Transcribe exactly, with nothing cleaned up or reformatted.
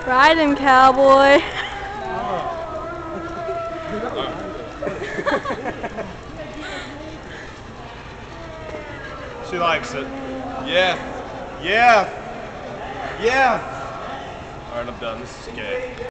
Ride him, cowboy. She likes it. Yes. Yes. Yes. All right, I'm done. This is gay.